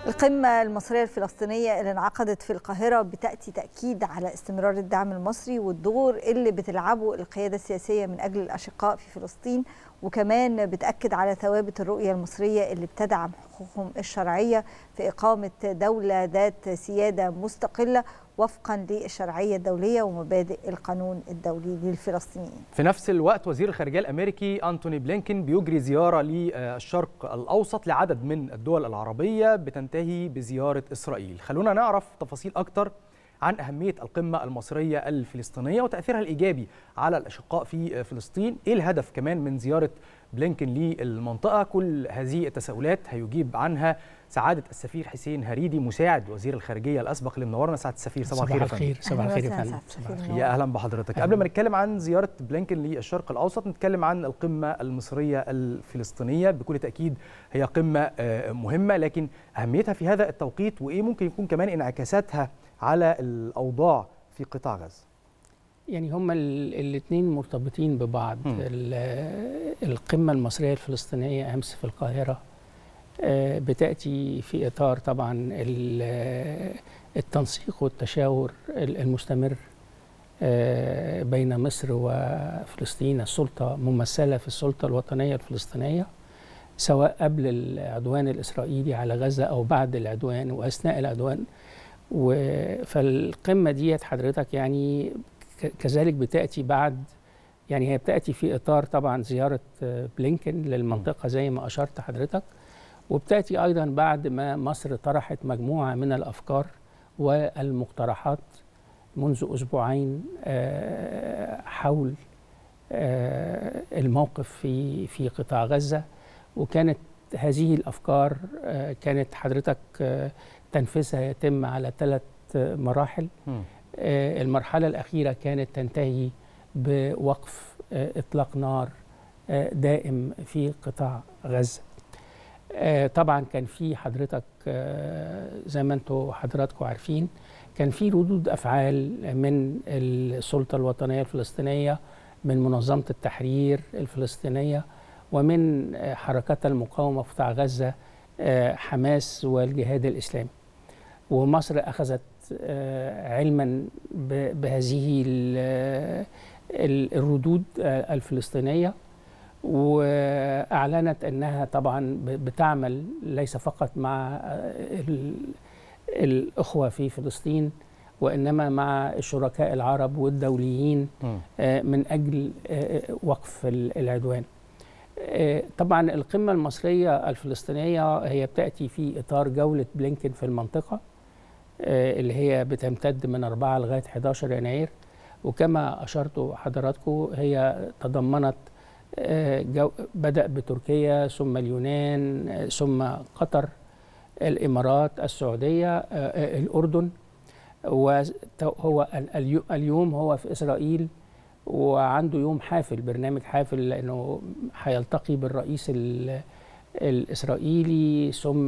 القمة المصرية الفلسطينية اللي انعقدت في القاهرة بتأتي تأكيد على استمرار الدعم المصري والدور اللي بتلعبه القيادة السياسية من أجل الأشقاء في فلسطين، وكمان بتأكد على ثوابت الرؤية المصرية اللي بتدعم حقوقهم الشرعية في إقامة دولة ذات سيادة مستقلة وفقا للشرعية الدولية ومبادئ القانون الدولي للفلسطينيين. في نفس الوقت وزير الخارجية الأمريكي أنتوني بلينكن بيجري زيارة للشرق الأوسط لعدد من الدول العربية بتنتهي بزيارة إسرائيل. خلونا نعرف تفاصيل أكتر عن أهمية القمة المصرية الفلسطينية وتأثيرها الإيجابي على الأشقاء في فلسطين. إيه الهدف كمان من زيارة بلينكن للمنطقة؟ كل هذه التساؤلات هيجيب عنها سعادة السفير حسين هريدي مساعد وزير الخارجية الأسبق اللي منورنا. سعادة السفير صباح الخير يا فندم. صباح الخير يا فندم. يا أهلا بحضرتك. قبل ما نتكلم عن زيارة بلينكن للشرق الأوسط نتكلم عن القمة المصرية الفلسطينية. بكل تأكيد هي قمة مهمة، لكن أهميتها في هذا التوقيت وإيه ممكن يكون كمان انعكاساتها على الأوضاع في قطاع غزة؟ يعني هما الاثنين مرتبطين ببعض. القمة المصرية الفلسطينية أمس في القاهرة بتأتي في إطار طبعا التنسيق والتشاور المستمر بين مصر وفلسطين. السلطة ممثلة في السلطة الوطنية الفلسطينية سواء قبل العدوان الإسرائيلي على غزة أو بعد العدوان وأثناء العدوان. فالقمة ديت حضرتك يعني كذلك بتأتي بعد، يعني هي بتأتي في إطار طبعا زيارة بلينكن للمنطقة زي ما أشرت حضرتك، وبتأتي أيضا بعد ما مصر طرحت مجموعة من الأفكار والمقترحات منذ أسبوعين حول الموقف في قطاع غزة. وكانت هذه الأفكار كانت حضرتك تنفيذها يتم على 3 مراحل. المرحلة الأخيرة كانت تنتهي بوقف إطلاق نار دائم في قطاع غزة. طبعا كان في حضرتك زي ما انتم حضراتكم عارفين كان في ردود أفعال من السلطة الوطنية الفلسطينية، من منظمة التحرير الفلسطينية، ومن حركات المقاومة في قطاع غزة حماس والجهاد الإسلامي. ومصر أخذت علما بهذه الردود الفلسطينية، وأعلنت أنها طبعا بتعمل ليس فقط مع الأخوة في فلسطين وإنما مع الشركاء العرب والدوليين من أجل وقف العدوان. طبعا القمة المصرية الفلسطينية هي بتأتي في إطار جولة بلينكن في المنطقة اللي هي بتمتد من 4 لغاية 11 يناير. وكما أشرتوا حضراتكم هي تضمنت بدأ بتركيا ثم اليونان ثم قطر الإمارات السعودية الأردن، وهو اليوم هو في إسرائيل وعنده يوم حافل، برنامج حافل، لأنه هيلتقي بالرئيس الإسرائيلي ثم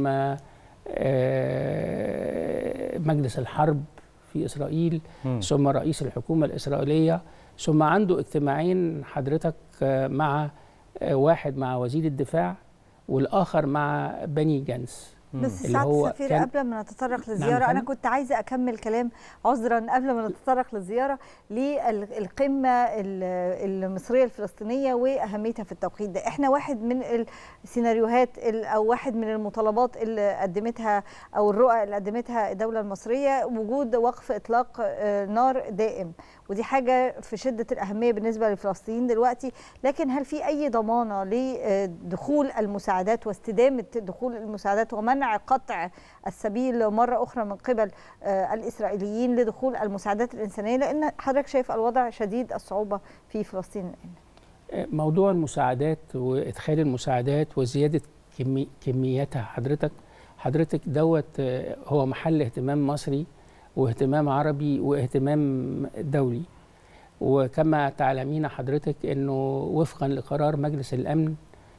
مجلس الحرب في إسرائيل ثم رئيس الحكومة الإسرائيلية، ثم عنده اجتماعين حضرتك مع واحد مع وزير الدفاع والآخر مع بني جانس. بس سعادة السفير قبل ما نتطرق للزيارة أنا كنت عايزة أكمل كلام عذرا قبل ما نتطرق للزيارة للقمة المصرية الفلسطينية وأهميتها في التوقيت ده. إحنا واحد من السيناريوهات أو واحد من المطالبات اللي قدمتها أو الرؤى اللي قدمتها الدولة المصرية وجود وقف إطلاق نار دائم، ودي حاجة في شدة الأهمية بالنسبة للفلسطينيين دلوقتي. لكن هل في أي ضمانة لدخول المساعدات واستدامة دخول المساعدات ومنع قطع السبيل مرة أخرى من قبل الإسرائيليين لدخول المساعدات الإنسانية، لأن حضرتك شايف الوضع شديد الصعوبة في فلسطين الآن؟ موضوع المساعدات وإدخال المساعدات وزيادة كمياتها حضرتك دوت هو محل اهتمام مصري واهتمام عربي واهتمام دولي. وكما تعلمين حضرتك أنه وفقا لقرار مجلس الأمن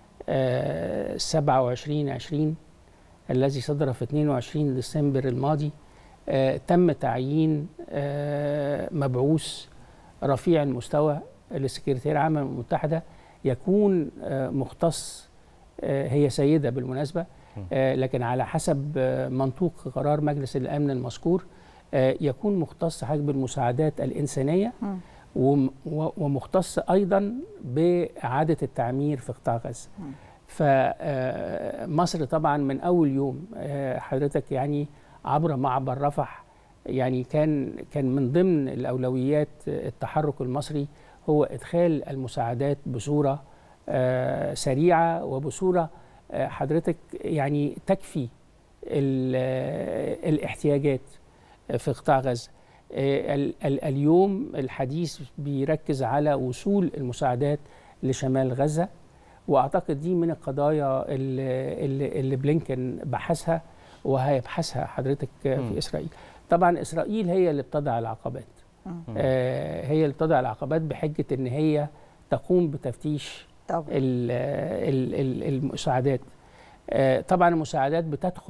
27/20 الذي صدر في 22 ديسمبر الماضي تم تعيين مبعوث رفيع المستوى للسكرتير العام للأمم المتحدة يكون مختص، هي سيدة بالمناسبة، لكن على حسب منطوق قرار مجلس الأمن المذكور يكون مختص بالمساعدات الإنسانية ومختص أيضا بإعادة التعمير في قطاع غزة. فمصر طبعا من أول يوم حضرتك يعني عبر معبر رفح يعني كان من ضمن الأولويات التحرك المصري هو إدخال المساعدات بصورة سريعة وبصورة حضرتك يعني تكفي الاحتياجات في قطاع غزة. اليوم الحديث بيركز على وصول المساعدات لشمال غزة، وأعتقد دي من القضايا اللي بلينكن بحثها وهيبحثها حضرتك في إسرائيل. طبعا إسرائيل هي اللي بتضع العقبات، هي اللي بتضع العقبات بحجة إن هي تقوم بتفتيش المساعدات. طبعا المساعدات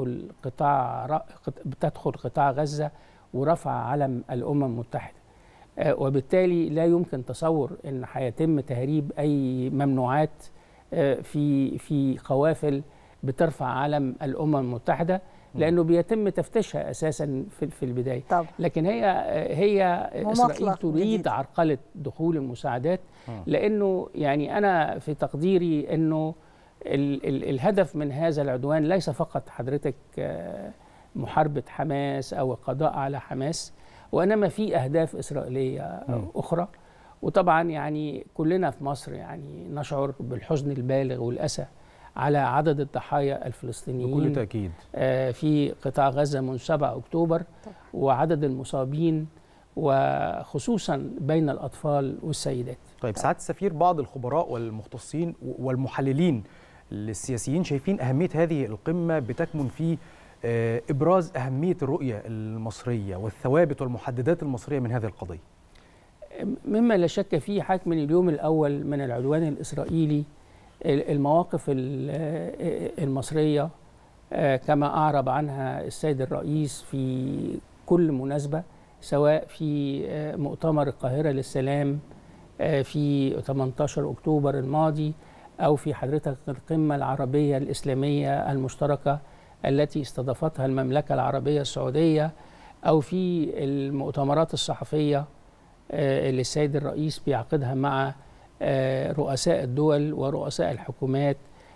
بتدخل قطاع غزة ورفع علم الأمم المتحدة، وبالتالي لا يمكن تصور ان هيتم تهريب اي ممنوعات في قوافل بترفع علم الأمم المتحدة، لأنه بيتم تفتيشها أساسا في البداية. طبعا. لكن هي إسرائيل تريد عرقلة دخول المساعدات، لأنه يعني أنا في تقديري أنه الهدف من هذا العدوان ليس فقط حضرتك محاربة حماس أو القضاء على حماس، وإنما في أهداف إسرائيلية أخرى. وطبعا يعني كلنا في مصر يعني نشعر بالحزن البالغ والأسى على عدد الضحايا الفلسطينيين بكل تأكيد في قطاع غزة منذ 7 أكتوبر وعدد المصابين وخصوصا بين الأطفال والسيدات. طيب سعادة السفير، بعض الخبراء والمختصين والمحللين السياسيين شايفين أهمية هذه القمة بتكمن في إبراز أهمية الرؤية المصرية والثوابت والمحددات المصرية من هذه القضية. مما لا شك فيه حضرتك من اليوم الأول من العدوان الإسرائيلي المواقف المصرية كما أعرب عنها السيد الرئيس في كل مناسبة، سواء في مؤتمر القاهرة للسلام في 18 أكتوبر الماضي، أو في حضرتك القمة العربية الإسلامية المشتركة التي استضافتها المملكة العربية السعودية، أو في المؤتمرات الصحفية اللي السيد الرئيس بيعقدها مع رؤساء الدول ورؤساء الحكومات،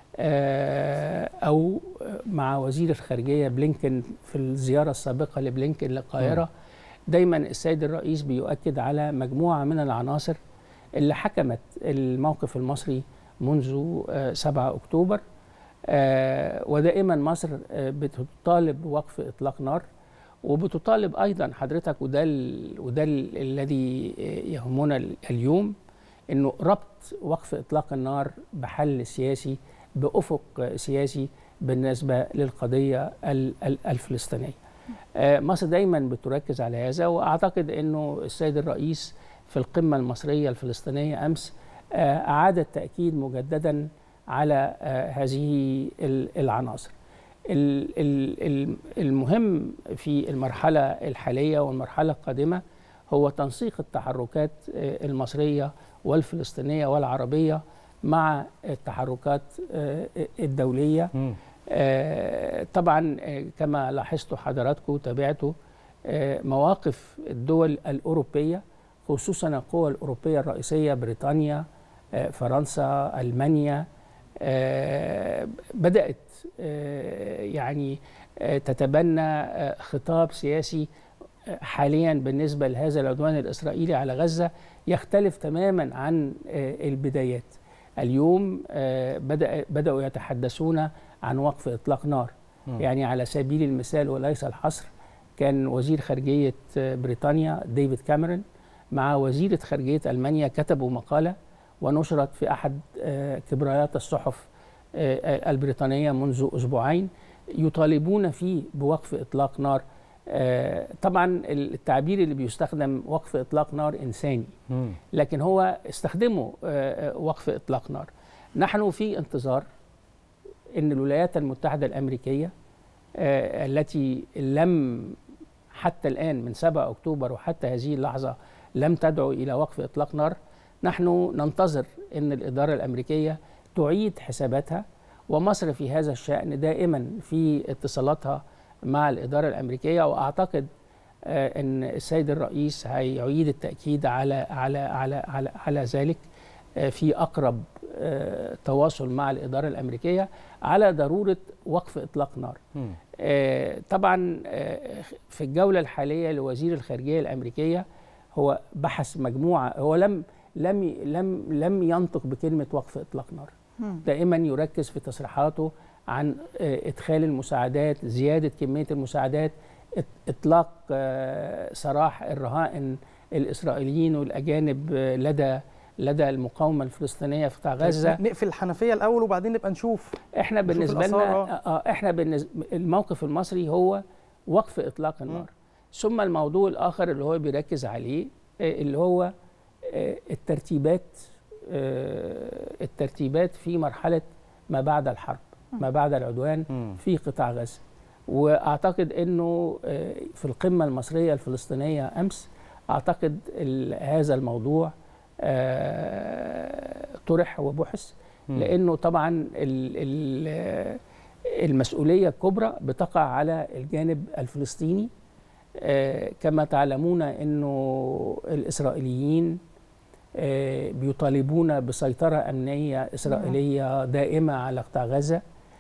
أو مع وزير الخارجية بلينكن في الزيارة السابقة لبلينكن للقاهرة. دايما السيد الرئيس بيؤكد على مجموعة من العناصر اللي حكمت الموقف المصري منذ 7 أكتوبر، ودائما مصر بتطالب بوقف إطلاق نار، وبتطالب أيضا حضرتك وده الذي يهمنا اليوم، إنه ربط وقف إطلاق النار بحل سياسي، بأفق سياسي بالنسبة للقضية الفلسطينية. مصر دايما بتركز على هذا، وأعتقد أنه السيد الرئيس في القمة المصرية الفلسطينية أمس أعاد التأكيد مجددا على هذه العناصر. المهم في المرحلة الحالية والمرحلة القادمة هو تنسيق التحركات المصرية والفلسطينية والعربية مع التحركات الدولية. طبعا كما لاحظتوا حضراتكم وتابعتوا مواقف الدول الأوروبية، خصوصا القوى الأوروبية الرئيسية بريطانيا، فرنسا، ألمانيا، بدأت يعني تتبنى خطاب سياسي حاليا بالنسبة لهذا العدوان الإسرائيلي على غزة يختلف تماما عن البدايات. اليوم بدأوا يتحدثون عن وقف إطلاق نار. يعني على سبيل المثال وليس الحصر، كان وزير خارجية بريطانيا ديفيد كاميرون مع وزيرة خارجية ألمانيا كتبوا مقالة ونشرت في أحد كبريات الصحف البريطانية منذ أسبوعين يطالبون فيه بوقف إطلاق نار. طبعا التعبير اللي بيستخدم وقف إطلاق نار إنساني، لكن هو استخدموا وقف إطلاق نار. نحن في انتظار أن الولايات المتحدة الأمريكية التي لم حتى الآن من 7 أكتوبر وحتى هذه اللحظة لم تدعو إلى وقف إطلاق نار، نحن ننتظر أن الإدارة الأمريكية تعيد حساباتها ومصر في هذا الشأن دائما في اتصالاتها مع الإدارة الأمريكية، وأعتقد أن السيد الرئيس هيعيد التأكيد على ذلك في أقرب تواصل مع الإدارة الأمريكية على ضرورة وقف إطلاق نار. طبعا في الجولة الحالية لوزير الخارجية الأمريكية هو بحث مجموعة، هو لم ينطق بكلمة وقف إطلاق نار. دائما يركز في تصريحاته عن إدخال المساعدات، زيادة كمية المساعدات، إطلاق سراح الرهائن الإسرائيليين والأجانب لدى المقاومة الفلسطينية في قطاع غزة. نقفل الحنفية الأول وبعدين نبقى نشوف. احنا بالنسبة لنا الموقف المصري هو وقف إطلاق النار. ثم الموضوع الآخر اللي هو بيركز عليه اللي هو الترتيبات في مرحلة ما بعد الحرب، ما بعد العدوان في قطاع غزة. وأعتقد أنه في القمة المصرية الفلسطينية أمس أعتقد هذا الموضوع طرح وبحث، لأنه طبعا المسؤولية الكبرى بتقع على الجانب الفلسطيني. كما تعلمون أنه الإسرائيليين بيطالبون بسيطرة أمنية إسرائيلية دائمة على قطاع غزة.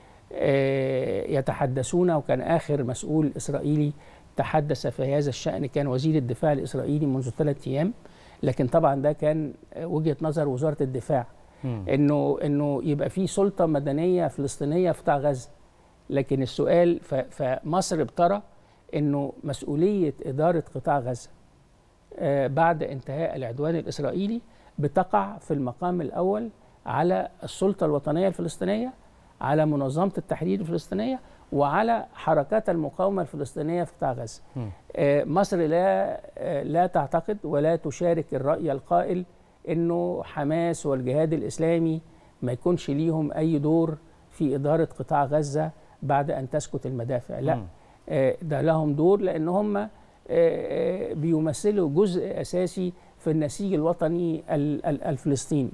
يتحدثون، وكان آخر مسؤول إسرائيلي تحدث في هذا الشأن كان وزير الدفاع الإسرائيلي منذ 3 أيام، لكن طبعا ده كان وجهة نظر وزارة الدفاع إنه يبقى في سلطة مدنية فلسطينية في قطاع غزة. لكن السؤال فمصر بترى إنه مسؤولية إدارة قطاع غزة بعد انتهاء العدوان الإسرائيلي بتقع في المقام الأول على السلطة الوطنية الفلسطينية، على منظمة التحرير الفلسطينية، وعلى حركات المقاومة الفلسطينية في قطاع غزة. مصر لا تعتقد ولا تشارك الرأي القائل إنه حماس والجهاد الإسلامي ما يكونش ليهم أي دور في إدارة قطاع غزة بعد أن تسكت المدافع. لا، ده لهم دور، لأن هم بيمثلوا جزء أساسي في النسيج الوطني الفلسطيني.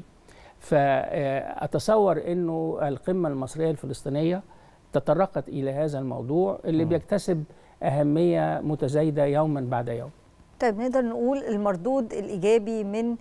فأتصور أنه القمة المصرية الفلسطينية تطرقت إلى هذا الموضوع اللي بيكتسب أهمية متزايدة يوما بعد يوم. طيب نقدر نقول المردود الإيجابي من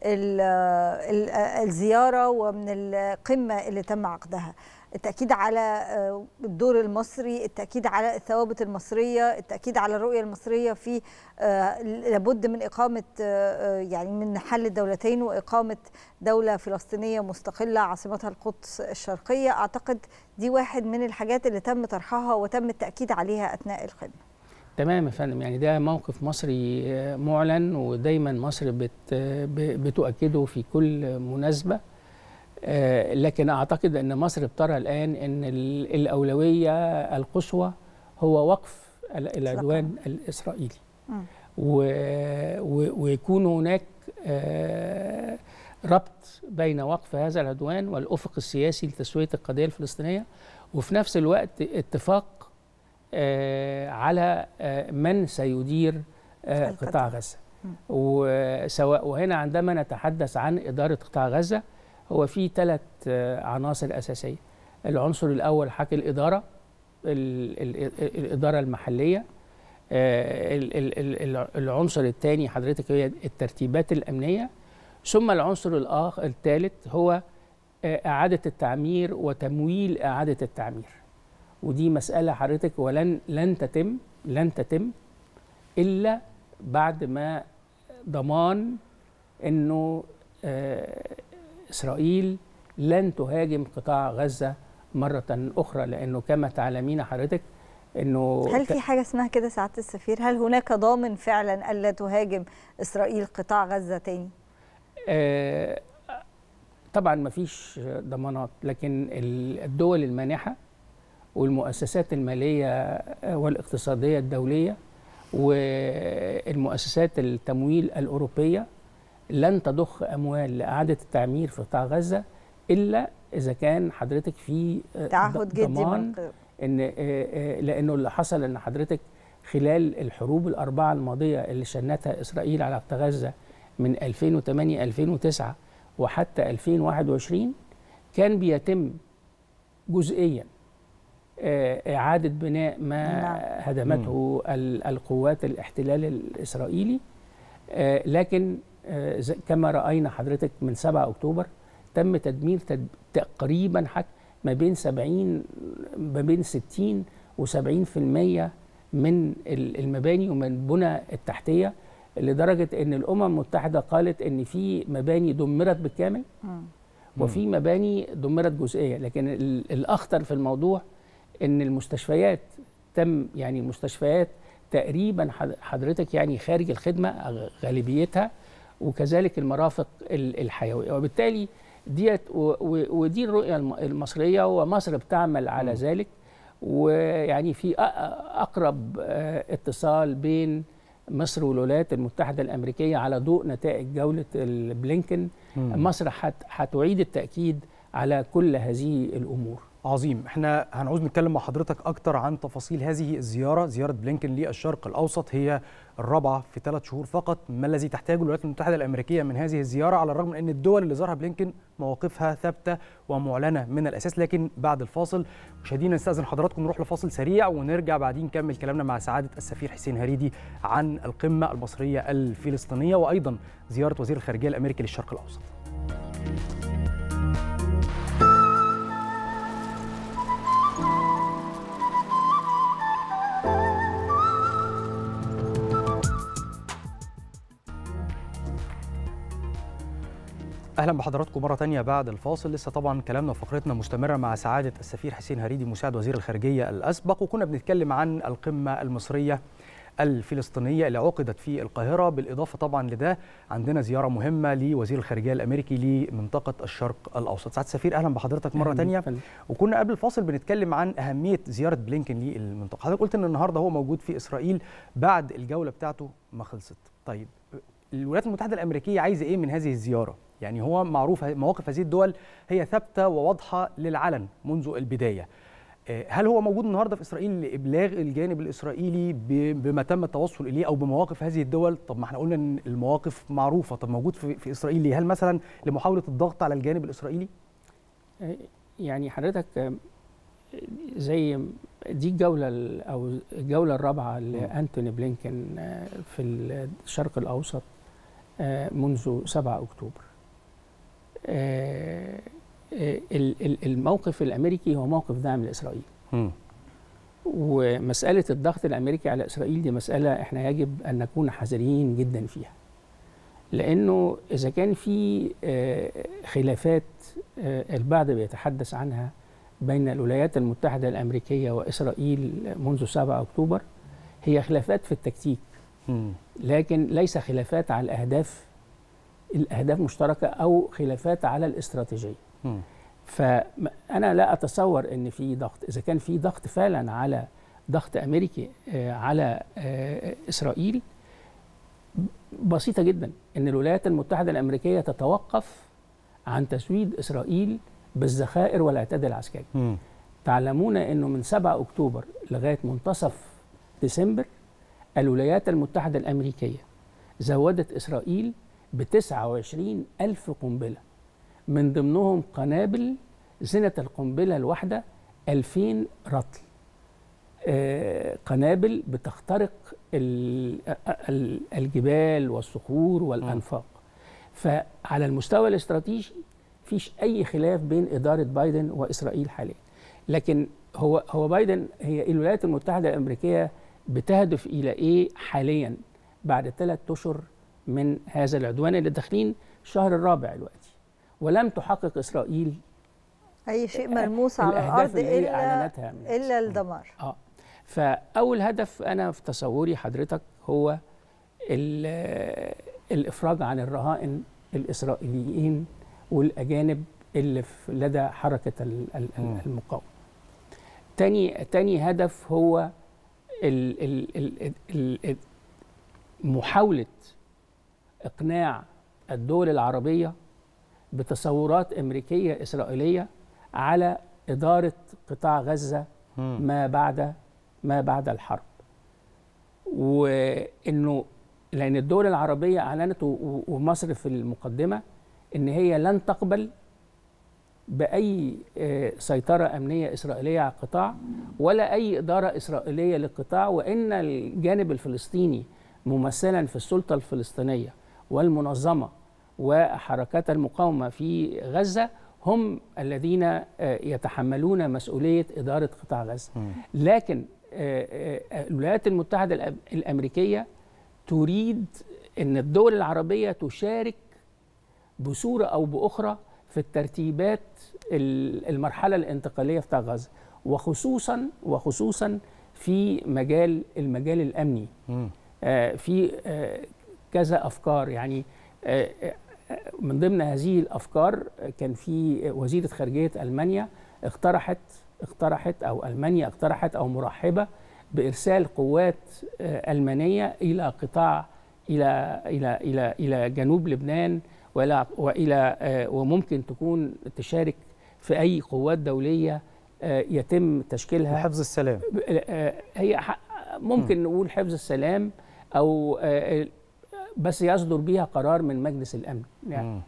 الزيارة ومن القمة اللي تم عقدها، التأكيد على الدور المصري، التأكيد على الثوابت المصرية، التأكيد على الرؤية المصرية في لابد من إقامة يعني من حل الدولتين وإقامة دولة فلسطينية مستقلة عاصمتها القدس الشرقية. أعتقد دي واحد من الحاجات اللي تم طرحها وتم التأكيد عليها أثناء القمة. تمام يا فندم، يعني ده موقف مصري معلن ودايما مصر بتؤكده في كل مناسبة. لكن أعتقد أن مصر بترى الآن أن الأولوية القصوى هو وقف العدوان الإسرائيلي، ويكون هناك ربط بين وقف هذا العدوان والأفق السياسي لتسوية القضية الفلسطينية، وفي نفس الوقت اتفاق على من سيدير قطاع غزة. وهنا عندما نتحدث عن إدارة قطاع غزة هو في 3 عناصر أساسية. العنصر الأول حق الإدارة، الإدارة المحلية. العنصر الثاني حضرتك هي الترتيبات الأمنية. ثم العنصر الثالث هو إعادة التعمير وتمويل إعادة التعمير. ودي مسألة حضرتك لن تتم إلا بعد ما ضمان إنه إسرائيل لن تهاجم قطاع غزة مرة أخرى، لأنه كما تعلمين حضرتك إنه هل في حاجة اسمها كده سعادة السفير؟ هل هناك ضامن فعلا ألا تهاجم إسرائيل قطاع غزة تاني؟ طبعا ما فيش ضمانات، لكن الدول المانحة والمؤسسات المالية والاقتصادية الدولية والمؤسسات التمويل الأوروبية لن تضخ أموال لإعادة التعمير في قطاع غزة إلا إذا كان حضرتك في تعهد جدي ضمان لأنه اللي حصل أن حضرتك خلال الحروب ال4 الماضية اللي شنتها إسرائيل على قطاع غزة من 2008 2009 وحتى 2021 كان بيتم جزئيا إعادة بناء ما هدمته القوات الاحتلال الإسرائيلي، لكن كما رأينا حضرتك من 7 أكتوبر تم تدمير تقريبا ما بين 60 و70% من المباني ومن البنى التحتية، لدرجة أن الأمم المتحدة قالت أن في مباني دمرت بالكامل وفي مباني دمرت جزئيا. لكن الأخطر في الموضوع أن المستشفيات المستشفيات تقريبا حضرتك خارج الخدمة غالبيتها، وكذلك المرافق الحيوية. وبالتالي ودي الرؤية المصرية، ومصر بتعمل على ذلك. في أقرب اتصال بين مصر والولايات المتحدة الأمريكية على ضوء نتائج جولة بلينكن. مصر هتعيد التأكيد على كل هذه الأمور. عظيم. احنا هنعوز نتكلم مع حضرتك أكتر عن تفاصيل هذه الزيارة، زيارة بلينكن للشرق الأوسط، هي الرابعة في 3 شهور فقط. ما الذي تحتاجه الولايات المتحدة الأمريكية من هذه الزيارة، على الرغم من أن الدول اللي زارها بلينكن مواقفها ثابتة ومعلنة من الأساس؟ لكن بعد الفاصل مشاهدينا نستأذن حضراتكم نروح لفاصل سريع، ونرجع بعدين نكمل كلامنا مع سعادة السفير حسين هريدي عن القمة المصرية الفلسطينية، وأيضا زيارة وزير الخارجية الأمريكي للشرق الأوسط. اهلا بحضراتكم مره ثانيه بعد الفاصل. لسه طبعا كلامنا وفقرتنا مستمره مع سعاده السفير حسين هريدي مساعد وزير الخارجيه الاسبق، وكنا بنتكلم عن القمه المصريه الفلسطينيه اللي عقدت في القاهره. بالاضافه طبعا لده عندنا زياره مهمه لوزير الخارجيه الامريكي لمنطقه الشرق الاوسط. سعاده السفير اهلا بحضرتك مره ثانيه. وكنا قبل الفاصل بنتكلم عن اهميه زياره بلينكن للمنطقه. حضرتك قلت ان النهارده هو موجود في اسرائيل بعد الجوله بتاعته ما خلصت. طيب الولايات المتحده الامريكيه عايزه ايه من هذه الزياره؟ هو معروف مواقف هذه الدول هي ثابته وواضحه للعلن منذ البدايه. هل هو موجود النهارده في اسرائيل لابلاغ الجانب الاسرائيلي بما تم التوصل اليه او بمواقف هذه الدول؟ طب ما احنا قلنا ان المواقف معروفه، طب موجود في اسرائيل ليه؟ هل مثلا لمحاوله الضغط على الجانب الاسرائيلي؟ حضرتك زي دي الجوله الرابعه لانتوني بلينكن في الشرق الاوسط منذ 7 أكتوبر. الموقف الأمريكي هو موقف دعم لإسرائيل. ومسألة الضغط الأمريكي على إسرائيل دي مسألة إحنا يجب أن نكون حذرين جدا فيها، لأنه إذا كان في خلافات البعض بيتحدث عنها بين الولايات المتحدة الأمريكية وإسرائيل منذ 7 أكتوبر، هي خلافات في التكتيك، لكن ليس خلافات على الأهداف مشتركة أو خلافات على الاستراتيجية. فأنا لا أتصور أن في ضغط. إذا كان في ضغط فعلا على ضغط أمريكي على إسرائيل، بسيطة جدا أن الولايات المتحدة الأمريكية تتوقف عن تزويد إسرائيل بالذخائر والاعتداء العسكري. تعلمون أنه من 7 أكتوبر لغاية منتصف ديسمبر الولايات المتحدة الأمريكية زودت إسرائيل ب29,000 قنبلة، من ضمنهم قنابل زنة القنبلة الواحدة 2000 رطل، قنابل بتخترق الجبال والصخور والأنفاق. فعلى المستوى الاستراتيجي فيش أي خلاف بين إدارة بايدن وإسرائيل حاليا. لكن هو بايدن، هي الولايات المتحدة الأمريكية بتهدف إلى إيه حاليا بعد 3 أشهر من هذا العدوان اللي داخلين الشهر الرابع دلوقتي، ولم تحقق إسرائيل أي شيء ملموس على الأرض إلا الدمار. فأول هدف أنا في تصوري حضرتك هو الإفراج عن الرهائن الإسرائيليين والأجانب اللي لدى حركة المقاومة. تاني هدف هو محاولة إقناع الدول العربية بتصورات أمريكية إسرائيلية على إدارة قطاع غزة ما بعد الحرب. وإنه لأن الدول العربية أعلنت ومصر في المقدمة إن هي لن تقبل بأي سيطرة أمنية إسرائيلية على القطاع ولا أي إدارة إسرائيلية للقطاع، وإن الجانب الفلسطيني ممثلا في السلطة الفلسطينية والمنظمة وحركات المقاومة في غزة هم الذين يتحملون مسؤولية إدارة قطاع غزة. لكن الولايات المتحدة الأمريكية تريد أن الدول العربية تشارك بصورة أو بأخرى في الترتيبات المرحلة الانتقالية بتاع غزة، وخصوصا في المجال الأمني. في كذا أفكار، يعني من ضمن هذه الأفكار كان في وزيرة خارجية ألمانيا اقترحت أو ألمانيا اقترحت أو مرحبة بإرسال قوات ألمانية إلى قطاع إلى جنوب لبنان وممكن تكون تشارك في أي قوات دولية يتم تشكيلها لحفظ السلام. هي ممكن نقول حفظ السلام، أو بس يصدر بيها قرار من مجلس الأمن. يعني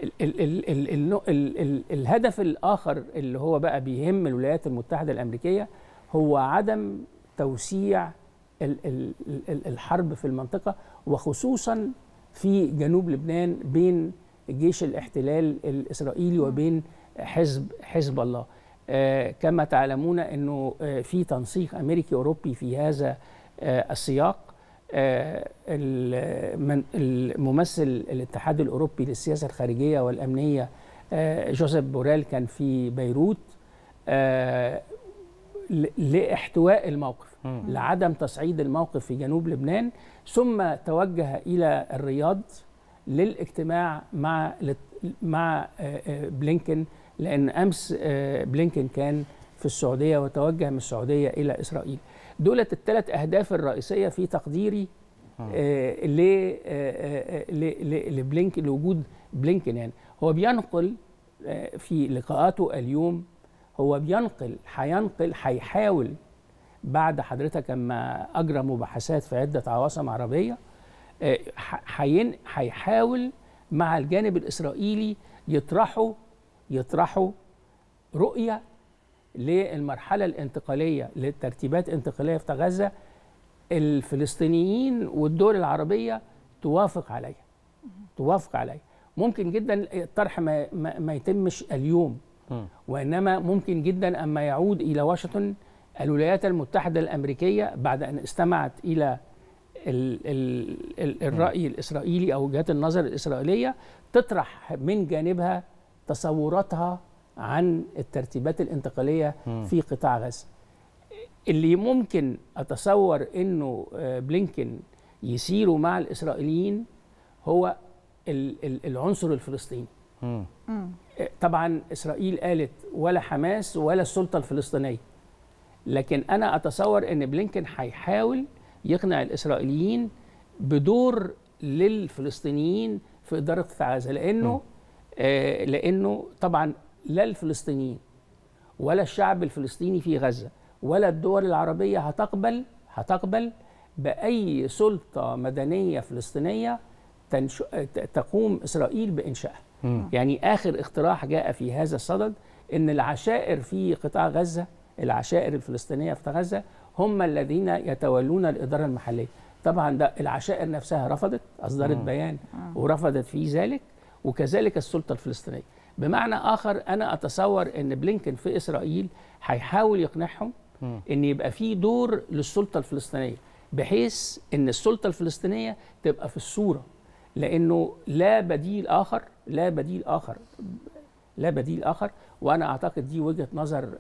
الهدف الآخر اللي هو بقى بيهم الولايات المتحدة الأمريكية هو عدم توسيع الحرب في المنطقة، وخصوصا في جنوب لبنان بين جيش الاحتلال الإسرائيلي وبين حزب الله. كما تعلمون أنه في تنسيق أمريكي أوروبي في هذا السياق. الممثل الاتحاد الأوروبي للسياسة الخارجية والأمنية جوزيف بوريل كان في بيروت لاحتواء لعدم تصعيد الموقف في جنوب لبنان، ثم توجه إلى الرياض للاجتماع مع بلينكن، لأن أمس بلينكن كان في السعودية وتوجه من السعودية إلى إسرائيل. دولت الثلاث أهداف الرئيسية في تقديري لبلينكن، لوجود بلينكن. يعني هو بينقل في لقاءاته اليوم، هو هيحاول بعد حضرتك لما أجرى مباحثات في عدة عواصم عربية، هيحاول مع الجانب الإسرائيلي يطرحوا رؤية للمرحلة الانتقالية، للترتيبات الانتقالية في غزة، الفلسطينيين والدول العربية توافق عليها. ممكن جدا الطرح ما يتمش اليوم، وإنما ممكن جدا أما يعود إلى واشنطن الولايات المتحدة الأمريكية بعد أن استمعت إلى الرأي الإسرائيلي أو وجهات النظر الإسرائيلية، تطرح من جانبها تصوراتها عن الترتيبات الانتقالية في قطاع غزة. اللي ممكن أتصور أنه بلينكن يسيروا مع الإسرائيليين هو العنصر الفلسطيني. طبعا إسرائيل قالت ولا حماس ولا السلطة الفلسطينية، لكن أنا أتصور أن بلينكن هيحاول يقنع الإسرائيليين بدور للفلسطينيين في إدارة قطاع غزة، لأنه طبعا لا الفلسطينيين ولا الشعب الفلسطيني في غزة ولا الدول العربية هتقبل بأي سلطة مدنية فلسطينية تقوم إسرائيل بإنشائها. يعني آخر اقتراح جاء في هذا الصدد أن العشائر في قطاع غزة، العشائر الفلسطينية في غزة هم الذين يتولون الإدارة المحلية. طبعا ده العشائر نفسها رفضت، أصدرت بيان ورفضت فيه ذلك، وكذلك السلطة الفلسطينية. بمعنى آخر أنا أتصور أن بلينكن في إسرائيل هيحاول يقنعهم أن يبقى فيه دور للسلطة الفلسطينية، بحيث أن السلطة الفلسطينية تبقى في الصورة، لأنه لا بديل آخر. وأنا أعتقد دي وجهة نظر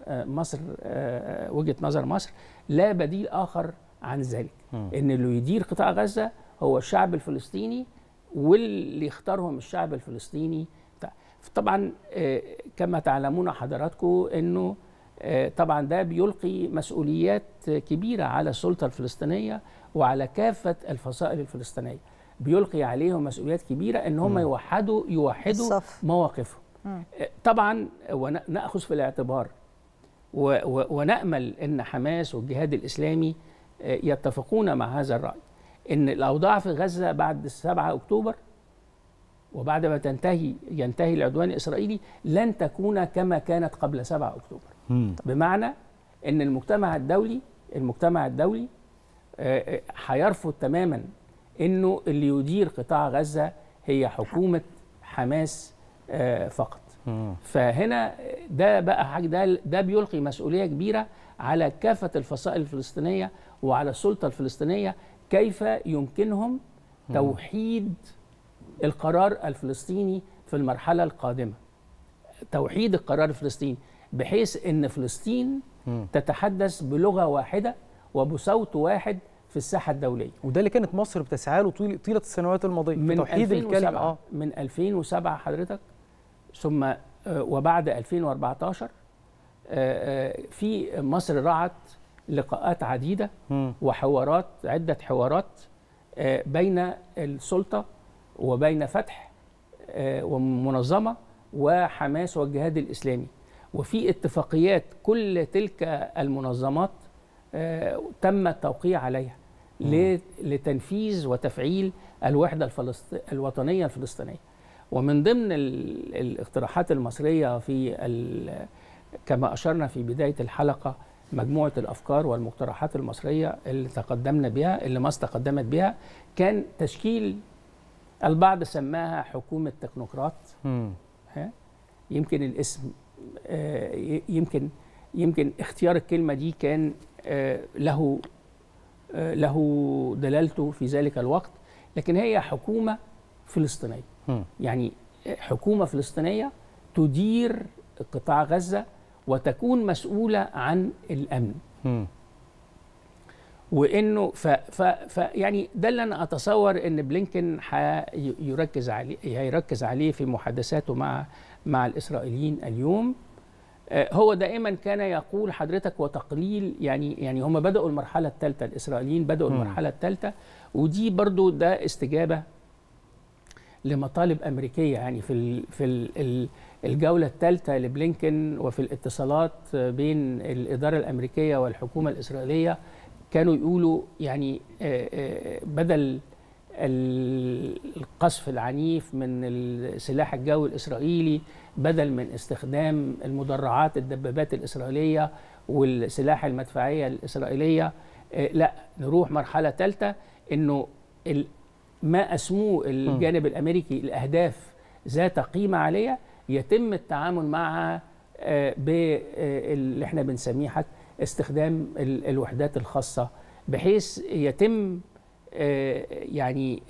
مصر، لا بديل آخر عن ذلك. أن اللي يدير قطاع غزة هو الشعب الفلسطيني، واللي يختارهم الشعب الفلسطيني. طبعا كما تعلمون حضراتكم أنه طبعا ده بيلقي مسؤوليات كبيرة على السلطة الفلسطينية وعلى كافة الفصائل الفلسطينية، بيلقي عليهم مسؤوليات كبيرة ان هم يوحدوا مواقفهم. طبعا ونأخذ في الاعتبار ونأمل ان حماس والجهاد الإسلامي يتفقون مع هذا الرأي، ان الأوضاع في غزة بعد 7 أكتوبر وبعد ما ينتهي العدوان الإسرائيلي لن تكون كما كانت قبل 7 أكتوبر. بمعنى أن المجتمع الدولي هيرفض ده أنه اللي يدير قطاع غزة هي حكومة حماس فقط. فهنا ده بقى حاجة، ده بيلقي مسؤولية كبيرة على كافة الفصائل الفلسطينية وعلى السلطة الفلسطينية، كيف يمكنهم توحيد القرار الفلسطيني في المرحلة القادمة، توحيد القرار الفلسطيني بحيث أن فلسطين تتحدث بلغة واحدة وبصوت واحد في الساحة الدولية. وده اللي كانت مصر بتسعى له طيلة السنوات الماضية، من توحيد الكلمة. من 2007 حضرتك، ثم وبعد 2014 في مصر رعت لقاءات عديدة وحوارات، عدة حوارات بين السلطة وبين فتح ومنظمة وحماس والجهاد الإسلامي، وفي اتفاقيات كل تلك المنظمات تم التوقيع عليها لتنفيذ وتفعيل الوحدة الوطنية الفلسطينية. ومن ضمن الاقتراحات المصرية كما أشرنا في بداية الحلقة مجموعة الأفكار والمقترحات المصرية اللي مصر تقدمت بها كان تشكيل، البعض سماها حكومة تكنوقراط. يمكن الاسم يمكن اختيار الكلمة دي كان له دلالته في ذلك الوقت، لكن هي حكومة فلسطينية. يعني حكومة فلسطينية تدير قطاع غزة وتكون مسؤولة عن الأمن. وإنه يعني ده اللي أنا أتصور إن بلينكن هيركز عليه في محادثاته مع الإسرائيليين اليوم. هو دائما كان يقول حضرتك وتقليل، يعني هم بدأوا المرحلة الثالثة، الإسرائيليين بدأوا المرحلة الثالثة، ودي برضو ده استجابة لمطالب أمريكية. يعني في الجولة الثالثة لبلينكن وفي الاتصالات بين الإدارة الأمريكية والحكومة الإسرائيلية كانوا يقولوا يعني بدل القصف العنيف من السلاح الجوي الإسرائيلي، بدل من استخدام المدرعات الدبابات الإسرائيلية والسلاح المدفعية الإسرائيلية، لا نروح مرحلة ثالثة، إنه ما أسموه الجانب الأمريكي الأهداف ذات قيمة عالية يتم التعامل معها باللي احنا بنسميه استخدام الوحدات الخاصة، بحيث يتم يعني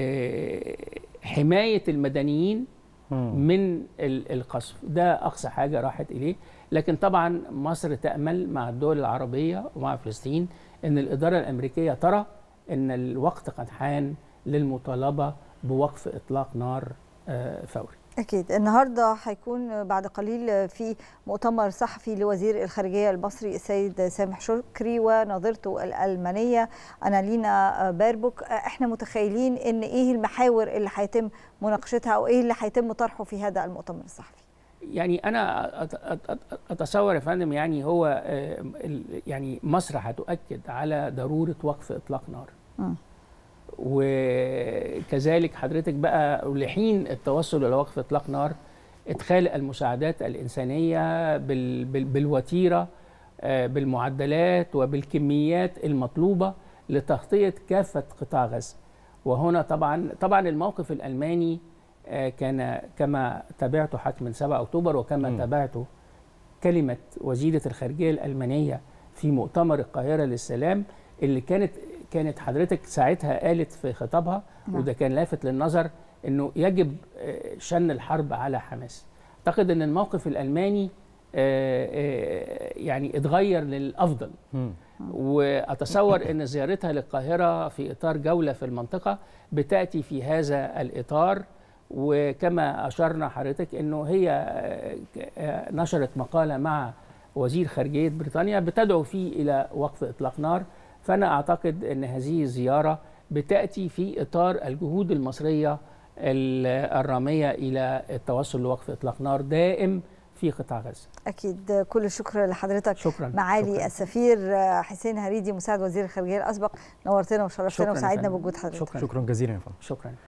حماية المدنيين من القصف. ده أقصى حاجة راحت إليه. لكن طبعا مصر تأمل مع الدول العربية ومع فلسطين أن الإدارة الأمريكية ترى أن الوقت قد حان للمطالبة بوقف إطلاق نار فوري. أكيد. النهاردة هيكون بعد قليل في مؤتمر صحفي لوزير الخارجية المصري السيد سامح شكري ونظيرته الألمانية أنالينا بيربوك. احنا متخيلين ان ايه المحاور اللي هيتم مناقشتها او ايه اللي هيتم طرحه في هذا المؤتمر الصحفي؟ يعني أنا أتصور يا فندم، يعني هو يعني مصر هتؤكد على ضرورة وقف إطلاق نار. وكذلك حضرتك بقى لحين التوصل إلى وقف إطلاق نار إدخال المساعدات الإنسانية بالوتيرة بالمعدلات وبالكميات المطلوبة لتغطية كافة قطاع غزة. وهنا طبعا الموقف الألماني كان كما تابعته من 7 أكتوبر وكما تابعته كلمة وزيرة الخارجية الألمانية في مؤتمر القاهرة للسلام، اللي كانت حضرتك ساعتها قالت في خطابها، وده كان لافت للنظر، انه يجب شن الحرب على حماس. اعتقد ان الموقف الالماني يعني اتغير للافضل، واتصور ان زيارتها للقاهره في اطار جوله في المنطقه بتاتي في هذا الاطار. وكما اشرنا حضرتك انه هي نشرت مقاله مع وزير خارجيه بريطانيا بتدعو فيه الى وقف اطلاق نار. فأنا أعتقد أن هذه الزيارة بتأتي في إطار الجهود المصرية الرامية إلى التوصل لوقف إطلاق نار دائم في قطاع غزة. أكيد. كل الشكر لحضرتك. شكرا. معالي السفير حسين هريدي مساعد وزير الخارجية الأسبق، نورتنا وشرفتنا وسعدنا بوجود حضرتك. شكرا جزيلا يا فندم. شكرا.